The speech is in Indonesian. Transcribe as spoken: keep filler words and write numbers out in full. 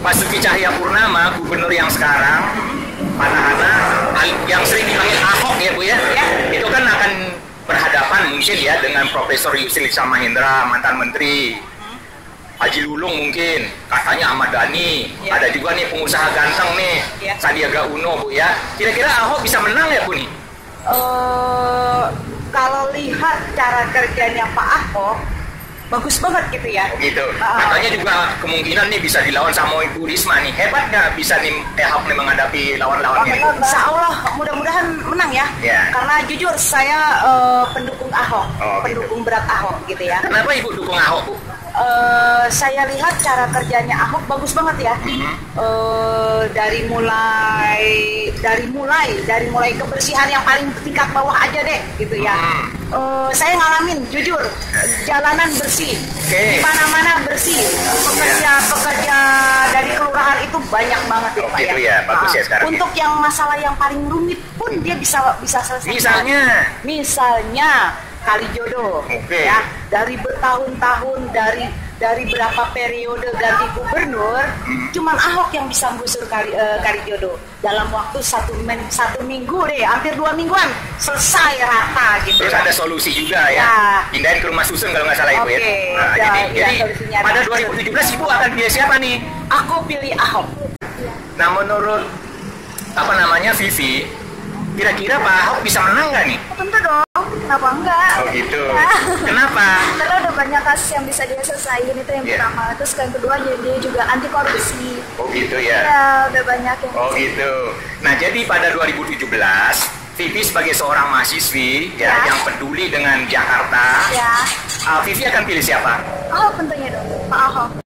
Basuki Cahayapurnama, gubernur yang sekarang, Panahana, yang sering dipanggil Ahok ya Bu ya, ya, itu kan akan berhadapan mungkin ya dengan Profesor Yusril Iza Mahendra, mantan menteri, Haji Lulung mungkin, katanya Ahmad Dhani, ya. Ada juga nih pengusaha ganteng nih, ya. Sandiaga Uno Bu ya. Kira-kira Ahok bisa menang ya Bu nih? Uh, kalau lihat cara kerjanya Pak Ahok, bagus banget gitu ya. Gitu. Uh, Katanya juga kemungkinan nih bisa dilawan sama Ibu Risma nih. Hebat nggak bisa nih Ahok nih menghadapi lawan-lawannya? Insya Allah mudah-mudahan menang ya. Yeah. Karena jujur saya uh, pendukung Ahok, oh, pendukung gitu. Berat Ahok gitu ya. Kenapa Ibu dukung Ahok Bu? Uh, saya lihat cara kerjanya Ahok bagus banget ya. Mm-hmm. uh, dari mulai dari mulai dari mulai kebersihan yang paling tingkat bawah aja deh gitu ya. Mm. Uh, saya ngalamin jujur jalanan bersih, okay. Di mana-mana bersih. Pekerja-pekerja dari kelurahan itu banyak banget ya, oh, Pak gitu ya. ya, bagus nah, ya sekarang. Untuk ya. yang masalah yang paling rumit pun dia bisa bisa selesai. Misalnya, misalnya Kalijodo, okay. Ya, dari bertahun-tahun, dari dari berapa periode ganti gubernur, hmm. cuman Ahok yang bisa menggusur Kali, uh, Kalijodo dalam waktu satu, men, satu minggu deh, hampir dua mingguan selesai rata gitu. Terus ada solusi juga ya, ya. Pindahin ke rumah susun kalau nggak salah Ibu okay. ya. Nah, ya, jadi, ya, jadi pada dua ribu tujuh belas Ibu akan pilih siapa nih? Aku pilih Ahok. Nah menurut apa namanya Vivi, kira-kira Pak Ahok bisa menang nggak nih? Tentu dong, kenapa enggak? Oh gitu. Ya. Kenapa? Karena ada banyak kasus yang bisa dia selesaiin, itu yang yeah. pertama. Terus yang kedua dia juga anti korupsi. Oh gitu ya? Ya, udah banyak yang Oh bisa. Gitu. Nah jadi pada dua ribu tujuh belas, Vivi sebagai seorang mahasiswi ya, ya yang peduli dengan Jakarta, ya. uh, Vivi akan pilih siapa? Ahok tentunya dong, Pak Ahok.